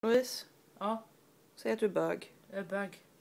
Louise, Ja, säg att du är bög. jag är bög.